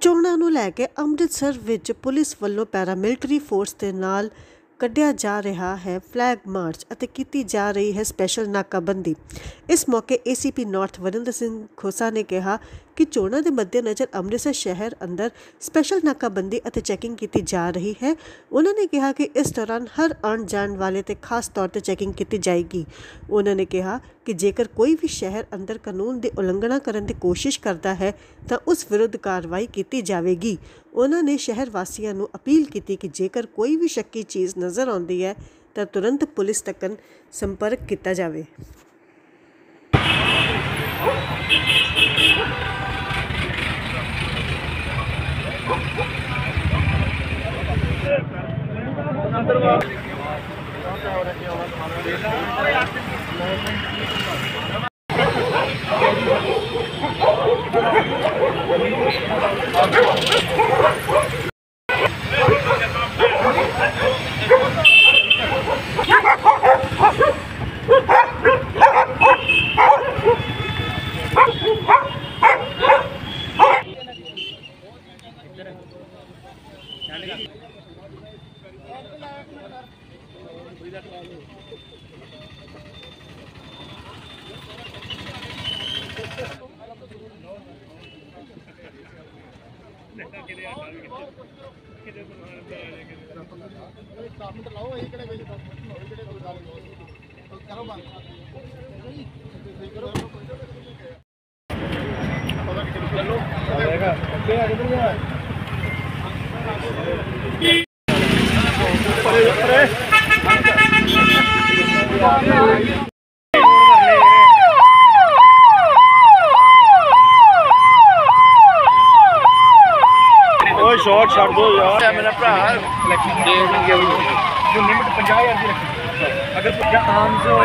ਚੋਣਾਂ ਨੂੰ ਲੈ ਕੇ ਅੰਮ੍ਰਿਤਸਰ ਵਿੱਚ ਪੁਲਿਸ ਵੱਲੋਂ ਪੈਰਾਮਿਲਟਰੀ ਫੋਰਸ ਦੇ ਨਾਲ ਕੱਢਿਆ ਜਾ ਰਿਹਾ ਹੈ ਫਲੈਗ ਮਾਰਚ ਅਤੇ ਕੀਤੀ ਜਾ ਰਹੀ ਹੈ ਸਪੈਸ਼ਲ ਨਾਕਾਬੰਦੀ। ਇਸ ਮੌਕੇ ACP ਨਾਰਥ ਵਰਿੰਦਰ ਸਿੰਘ ਖੋਸਾ ਨੇ ਕਿਹਾ ਕਿ ਚੋਣਾਂ ਦੇ ਮੱਦੇਨਜ਼ਰ ਅੰਮ੍ਰਿਤਸਰ ਸ਼ਹਿਰ ਅੰਦਰ ਸਪੈਸ਼ਲ ਨਾਕਾਬੰਦੀ ਅਤੇ ਚੈਕਿੰਗ ਕੀਤੀ ਜਾ ਰਹੀ ਹੈ। ਉਹਨਾਂ ਨੇ ਕਿਹਾ ਕਿ ਇਸ ਦੌਰਾਨ ਹਰ ਆਉਣ ਜਾਣ ਵਾਲੇ ਤੇ ਖਾਸ ਤੌਰ ਤੇ ਚੈਕਿੰਗ ਕੀਤੀ ਜਾਏਗੀ। ਉਹਨਾਂ ਨੇ ਕਿਹਾ ਕਿ ਜੇਕਰ ਕੋਈ ਵੀ ਸ਼ਹਿਰ ਅੰਦਰ ਕਾਨੂੰਨ ਦੀ ਉਲੰਘਣਾ ਕਰਨ ਦੀ ਕੋਸ਼ਿਸ਼ ਕਰਦਾ ਹੈ ਤਾਂ ਉਸ ਵਿਰੁੱਧ ਕਾਰਵਾਈ ਕੀਤੀ ਜਾਵੇਗੀ। ਉਹਨਾਂ ਨੇ ਸ਼ਹਿਰ ਵਾਸੀਆਂ ਨੂੰ ਅਪੀਲ ਕੀਤੀ ਕਿ ਜੇਕਰ ਕੋਈ ਵੀ ਸ਼ੱਕੀ ਚੀਜ਼ ਨਜ਼ਰ ਆਉਂਦੀ ਹੈ ਤਾਂ ਤੁਰੰਤ ਪੁਲਿਸ ਤੱਕ ਸੰਪਰਕ ਕੀਤਾ ਜਾਵੇ। शॉट छड़ दो यार मेरा भरा जो लिमिट 50,000 की रखी अगर आम से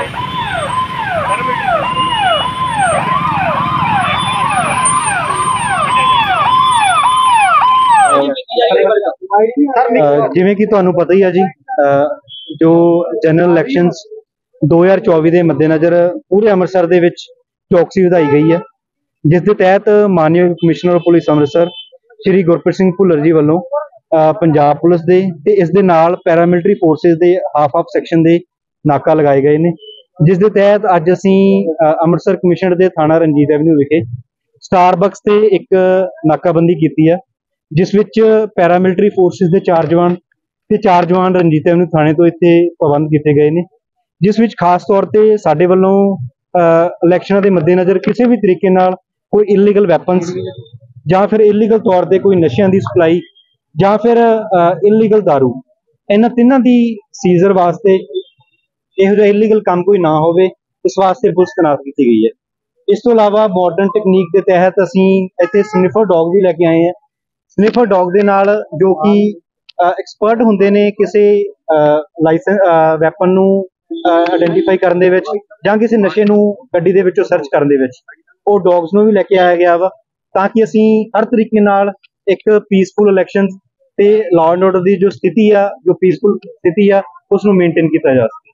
ਜਿਵੇਂ ਕਿ ਤੁਹਾਨੂੰ ਪਤਾ ਹੀ ਆ ਜੀ, ਜੋ ਜਨਰਲ ਇਲੈਕਸ਼ਨਸ 2024 ਦੇ ਮੱਦੇਨਜ਼ਰ ਪੂਰੇ ਅੰਮ੍ਰਿਤਸਰ ਦੇ ਵਿੱਚ ਚੌਕਸੀ ਵਧਾਈ ਗਈ ਹੈ, ਜਿਸ ਦੇ ਤਹਿਤ ਮਾਨਯੋਗ ਕਮਿਸ਼ਨਰ ਪੁਲਿਸ ਅੰਮ੍ਰਿਤਸਰ ਸ਼੍ਰੀ ਗੁਰਪ੍ਰੀਤ ਸਿੰਘ ਭੁੱਲਰ ਜੀ ਵੱਲੋਂ ਪੰਜਾਬ ਪੁਲਿਸ ਦੇ ਤੇ ਇਸ ਦੇ ਨਾਲ ਪੈਰਾਮਿਲਟਰੀ ਫੋਰਸਿਸ ਦੇ ਹਾਫ ਸੈਕਸ਼ਨ ਦੇ ਨਾਕਾ ਲਗਾਏ ਗਏ ਨੇ, ਜਿਸ ਦੇ ਤਹਿਤ ਅੱਜ ਅਸੀਂ ਅੰਮ੍ਰਿਤਸਰ ਕਮਿਸ਼ਨਰ ਦੇ ਥਾਣਾ ਰਣਜੀਤ ਐਵਨਿਊ ਵਿਖੇ ਸਟਾਰਬਕਸ ਤੇ ਇੱਕ ਨਾਕਾਬੰਦੀ ਕੀਤੀ ਹੈ, ਜਿਸ ਵਿੱਚ ਪੈਰਾਮਿਲਟਰੀ ਫੋਰਸਿਸ ਦੇ 4 ਜਵਾਨ ਤੇ 4 ਜਵਾਨ ਰਣਜੀਤ ਐਵਨਿਊ ਥਾਣੇ ਤੋਂ ਇੱਥੇ ਪ੍ਰਬੰਧ ਕੀਤੇ ਗਏ ਨੇ, ਜਿਸ ਵਿੱਚ ਖਾਸ ਤੌਰ ਤੇ ਸਾਡੇ ਵੱਲੋਂ ਇਲੈਕਸ਼ਨਾਂ ਦੇ ਮੱਦੇਨਜ਼ਰ ਕਿਸੇ ਵੀ ਤਰੀਕੇ ਨਾਲ ਕੋਈ ਇਲੀਗਲ ਵੈਪਨਸ ਜਾਂ ਫਿਰ ਇਲੀਗਲ ਤੌਰ ਤੇ ਕੋਈ ਨਸ਼ਿਆਂ ਦੀ ਸਪਲਾਈ ਜਾਂ ਫਿਰ ਇਲੀਗਲ ਦਾਰੂ, ਇਹਨਾਂ ਤਿੰਨਾਂ ਦੀ ਸੀਜ਼ਰ ਵਾਸਤੇ ਇਹੋ ਜਿਹਾ ਇਲੀਗਲ ਕੰਮ ਕੋਈ ਨਾ ਹੋਵੇ, ਇਸ ਵਾਸਤੇ ਪੁਲਿਸ ਤੈਨਾਤ ਕੀਤੀ ਗਈ ਹੈ। ਇਸ ਤੋਂ ਇਲਾਵਾ ਮਾਡਰਨ ਟੈਕਨੀਕ ਦੇ ਤਹਿਤ ਅਸੀਂ ਇੱਥੇ ਸਨਿਫਰ ਡੌਗ ਵੀ ਲੈ ਕੇ ਆਏ ਹਾਂ। ਸਨਿਫਰ ਡੌਗ ਦੇ ਨਾਲ ਜੋ ਕਿ ਐਕਸਪਰਟ ਹੁੰਦੇ ਨੇ ਕਿਸੇ ਲਾਇਸੈਂਸ ਵੈਪਨ ਨੂੰ ਆਇਡੈਂਟੀਫਾਈ ਕਰਨ ਦੇ ਵਿੱਚ ਜਾਂ ਕਿਸੇ ਨਸ਼ੇ ਨੂੰ ਗੱਡੀ ਦੇ ਵਿੱਚੋਂ ਸਰਚ ਕਰਨ ਦੇ ਵਿੱਚ, ਉਹ ਡੌਗਸ ਨੂੰ ਵੀ ਲੈ ਕੇ ਆਇਆ ਗਿਆ ਵਾ, ਤਾਂ ਕਿ ਅਸੀਂ ਹਰ ਤਰੀਕੇ ਨਾਲ ਇੱਕ ਪੀਸਫੁਲ ਇਲੈਕਸ਼ਨ ਤੇ ਲਾਅ ਐਂਡ ਆਰਡਰ ਦੀ ਜੋ ਸਥਿਤੀ ਆ, ਜੋ ਪੀਸਫੁਲ ਸਥਿਤੀ ਆ, ਉਸ ਨੂੰ ਮੇਨਟੇਨ ਕੀਤਾ ਜਾ ਸਕੇ।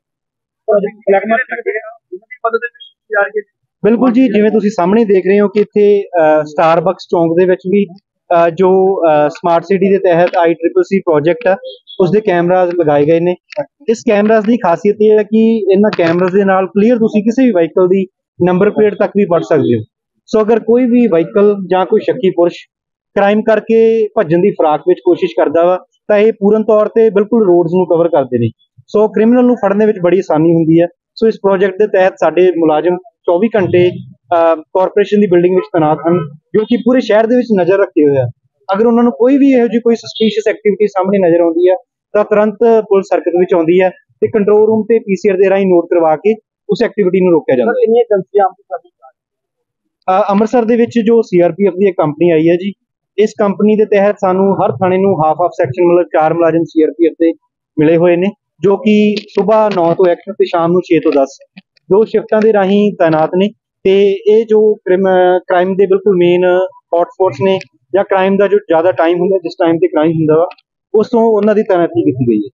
ਬਿਲਕੁਲ ਜੀ, ਜਿਵੇਂ ਤੁਸੀਂ ਸਾਹਮਣੇ ਦੇਖ ਰਹੇ ਹੋ ਕਿ ਇੱਥੇ ਸਟਾਰਬਕਸ ਚੌਂਕ ਦੇ ਵਿੱਚ ਵੀ ਜੋ ਸਮਾਰਟ ਸਿਟੀ ਦੇ ਤਹਿਤ ICCC ਪ੍ਰੋਜੈਕਟ ਆ, ਉਸਦੇ ਕੈਮਰਾਜ਼ ਲਗਾਏ ਗਏ ਨੇ। ਇਸ ਕੈਮਰਾਜ਼ ਦੀ ਖਾਸੀਅਤ ਇਹ ਹੈ ਕਿ ਇਹਨਾਂ ਕੈਮਰਾਜ਼ ਦੇ ਨਾਲ ਕਲੀਅਰ ਤੁਸੀਂ ਕਿਸੇ ਵੀ ਵਹੀਕਲ ਦੀ ਨੰਬਰ ਪਲੇਟ ਤੱਕ ਵੀ ਪੜ੍ਹ ਸਕਦੇ ਹੋ। ਸੋ ਅਗਰ ਕੋਈ ਵੀ ਵਹੀਕਲ ਜਾਂ ਕੋਈ ਸ਼ੱਕੀ ਪੁਰਸ਼ ਕ੍ਰਾਈਮ ਕਰਕੇ ਭੱਜਣ ਦੀ ਫਰਾਕ ਵਿੱਚ ਕੋਸ਼ਿਸ਼ ਕਰਦਾ ਵਾ ਤਾਂ ਇਹ ਪੂਰਨ ਤੌਰ ਤੇ ਬਿਲਕੁਲ ਰੋਡਸ ਨੂੰ ਕਵਰ ਕਰਦੇ ਨੇ, ਸੋ ਕ੍ਰਿਮੀਨਲ ਨੂੰ ਫੜਨ ਦੇ ਵਿੱਚ ਬੜੀ ਆਸਾਨੀ ਹੁੰਦੀ ਹੈ। ਸੋ ਇਸ ਪ੍ਰੋਜੈਕਟ ਦੇ ਤਹਿਤ ਸਾਡੇ ਮੁਲਾਜ਼ਮ 24 ਘੰਟੇ ਕਾਰਪੋਰੇਸ਼ਨ ਦੀ ਬਿਲਡਿੰਗ ਵਿੱਚ ਤੈਨਾਤ ਹਨ, ਜੋ ਕਿ ਪੂਰੇ ਸ਼ਹਿਰ ਦੇ ਵਿੱਚ ਨਜ਼ਰ ਰੱਖੇ ਹੋਏ ਆ। ਅਗਰ ਉਹਨਾਂ ਨੂੰ ਕੋਈ ਵੀ ਇਹੋ ਜਿਹੀ ਕੋਈ ਸਸਪੀਸ਼ੀਅਸ ਐਕਟੀਵਿਟੀ ਸਾਹਮਣੇ ਨਜ਼ਰ ਆਉਂਦੀ ਹੈ ਤਾਂ ਤੁਰੰਤ ਪੁਲਿਸ ਹਰਕਤ ਵਿੱਚ ਆਉਂਦੀ ਹੈ ਤੇ ਕੰਟਰੋਲ ਰੂਮ ਤੇ PCR ਦੇ ਰਾਹੀਂ ਨੋਟ ਕਰਵਾ ਕੇ ਉਸ ਐਕਟੀਵਿਟੀ ਨੂੰ ਰੋਕਿਆ ਜਾਂਦਾ ਹੈ। ਅੰਮ੍ਰਿਤਸਰ ਦੇ ਵਿੱਚ ਜੋ CRPF ਦੀ ਇੱਕ ਕੰਪਨੀ ਆਈ ਹੈ ਜੀ, ਇਸ ਕੰਪਨੀ ਦੇ ਤਹਿਤ ਸਾਨੂੰ ਹਰ ਥਾਣੇ ਨੂੰ ਹਾਫ ਸੈਕਸ਼ਨ ਮਤਲਬ 4 ਮੁਲਾਜ਼ਮ CRPF ਦੇ ਮਿਲੇ ਹੋਏ ਨੇ, ਜੋ ਕਿ ਸਵੇਰ 9 ਤੋਂ 1 ਤੇ ਸ਼ਾਮ ਨੂੰ 6 ਤੋਂ 10 ਦੋ ਸ਼ਿਫਟਾਂ ਦੇ ਰਾਹੀਂ ਤਾਇਨਾਤ ਨੇ। ਤੇ ਇਹ ਜੋ ਕ੍ਰਾਈਮ ਦੇ ਬਿਲਕੁਲ ਮੇਨ ਹੌਟਸਪੌਟਸ ਨੇ ਜਾਂ ਕ੍ਰਾਈਮ ਦਾ ਜੋ ਜ਼ਿਆਦਾ ਟਾਈਮ ਹੁੰਦਾ, ਜਿਸ ਟਾਈਮ ਤੇ ਕ੍ਰਾਈਮ ਹੁੰਦਾ ਵਾ, ਉਸ ਤੋਂ ਉਹਨਾਂ ਦੀ ਤਾਇਨਾਤੀ ਕੀਤੀ ਗਈ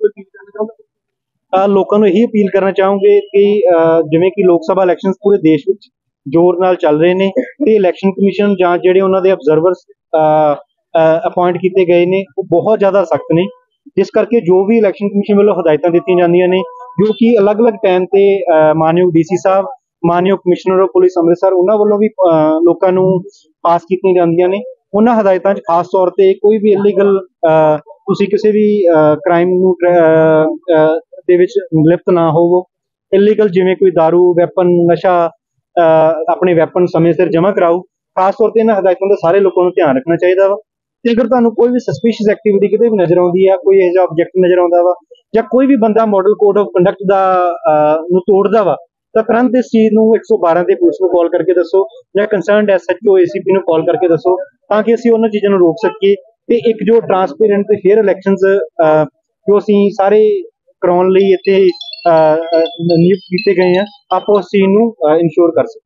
ਹੈ। ਲੋਕਾਂ ਨੂੰ ਇਹੀ ਅਪੀਲ ਕਰਨਾ ਚਾਹੂੰਗੇ ਕਿ ਜਿਵੇਂ ਕਿ ਲੋਕ ਸਭਾ ਇਲੈਕਸ਼ਨ ਪੂਰੇ ਦੇਸ਼ ਵਿੱਚ ਜ਼ੋਰ ਨਾਲ ਚੱਲ ਰਹੇ ਨੇ ਤੇ ਇਲੈਕਸ਼ਨ ਕਮਿਸ਼ਨ ਜਾਂ ਜਿਹੜੇ ਉਹਨਾਂ ਦੇ ਅਬਜ਼ਰਵਰਸ ਅਪਾਇੰਟ ਕੀਤੇ ਗਏ ਨੇ ਉਹ ਬਹੁਤ ਜ਼ਿਆਦਾ ਸਖਤ ਨੇ, ਜਿਸ ਕਰਕੇ ਜੋ ਵੀ ਇਲੈਕਸ਼ਨ ਕਮਿਸ਼ਨ ਵੱਲੋਂ ਹਦਾਇਤਾਂ ਦਿੱਤੀਆਂ ਜਾਂਦੀਆਂ ਨੇ, ਜੋ ਕਿ ਅਲੱਗ-ਅਲੱਗ ਟਾਈਮ ਤੇ ਮਾਨਯੋਗ ਡੀਸੀ ਸਾਹਿਬ, ਮਾਨਯੋਗ ਕਮਿਸ਼ਨਰ ਆਫ ਪੁਲਿਸ ਅੰਮ੍ਰਿਤਸਰ ਉਹਨਾਂ ਵੱਲੋਂ ਵੀ ਲੋਕਾਂ ਨੂੰ ਪਾਸ ਕੀਤੀਆਂ ਜਾਂਦੀਆਂ ਨੇ। ਉਹਨਾਂ ਹਦਾਇਤਾਂ 'ਚ ਖਾਸ ਤੌਰ ਤੇ ਕੋਈ ਵੀ ਇਲੀਗਲ ਤੁਸੀਂ ਕਿਸੇ ਵੀ ਕ੍ਰਾਈਮ ਨੂੰ ਦੇ ਵਿੱਚ ਲਿਪਤ ਨਾ ਹੋਵੋ। ਇਲੀਗਲ ਜਿਵੇਂ ਕੋਈ ਦਾਰੂ, ਵੈਪਨ, ਨਸ਼ਾ, ਆਪਣੇ ਵੈਪਨ ਸਮੇਂ ਸਿਰ ਜਮ੍ਹਾਂ ਕਰਾਓ। ਖਾਸ ਤੌਰ ਤੇ ਇਹਨਾਂ ਹਦਾਇਤਾਂ ਦਾ ਸਾਰੇ ਲੋਕਾਂ ਨੂੰ ਧਿਆਨ ਰੱਖਣਾ ਚਾਹੀਦਾ ਵਾ। ਤੇ ਅਗਰ ਤੁਹਾਨੂੰ ਕੋਈ ਵੀ ਸਸਪੀਸ਼ੀਅਸ ਐਕਟੀਵਿਟੀ ਕਿਤੇ ਵੀ ਨਜ਼ਰ ਆਉਂਦੀ ਹੈ, ਕੋਈ ਇਹੋ ਜਿਹਾ ਆਬਜੈਕਟ ਨਜ਼ਰ ਆਉਂਦਾ ਵਾ, ਜਾਂ ਕੋਈ ਵੀ ਬੰਦਾ ਮਾਡਲ ਕੋਡ ਆਫ ਕੰਡਕਟ ਦਾ ਨੂੰ ਤੋੜਦਾ ਵਾ, ਤਾਂ ਤੁਰੰਤ ਇਸ ਚੀਜ਼ ਨੂੰ 112 ਤੇ ਪੁਲਿਸ ਨੂੰ ਕਾਲ ਕਰਕੇ ਦੱਸੋ, ਜਾਂ ਕੰਸਰਨਡ ਐਸਐਚਓ ਏਸੀਪੀ ਨੂੰ ਕਾਲ ਕਰਕੇ ਦੱਸੋ, ਤਾਂ ਕਿ ਅਸੀਂ ਉਹਨਾਂ ਚੀਜ਼ਾਂ ਨੂੰ ਰੋਕ ਸਕੀਏ ਤੇ ਇੱਕ ਜੋ ਟਰਾਂਸਪੇਰੈਂਟ ਤੇ ਫੇਅਰ ਇਲੈਕਸ਼ਨਸ ਜੋ ਅਸੀਂ ਸਾਰੇ ਕਰਾਉਣ ਲਈ ਇੱਥੇ ਨਿਯੁਕਤ ਕੀਤੇ ਗਏ ਆ, ਆਪਾਂ ਉਸ ਚੀਜ਼ ਨੂੰ ਇਨਸ਼ੋਰ ਕਰ ਸਕੀਏ।